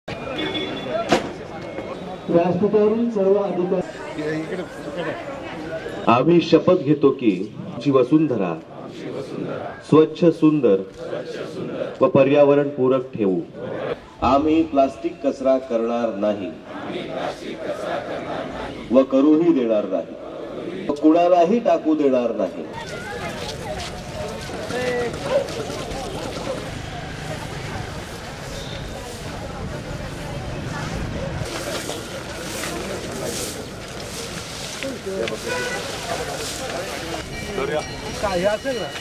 व्यासपीठावरील सर्व अधिकारी आम्ही शपथ घेतो की आमची वसुंधरा स्वच्छ सुंदर व पर्यावरण पूरक ठेवू। आम्ही प्लास्टिक कचरा करणार नाही व करूही देणार नाही व कुणालाही टाकू देणार नाही। काय असेल ना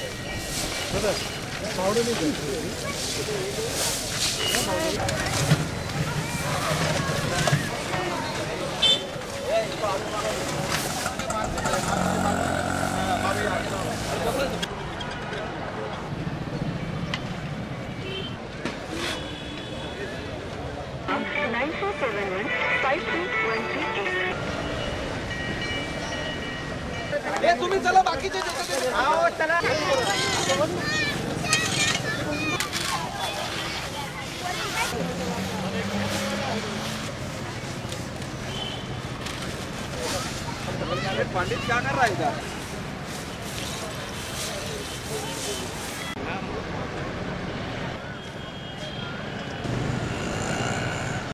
तुम्ही चला बाकीचे चला पंडित क्या कर रहा है इधर?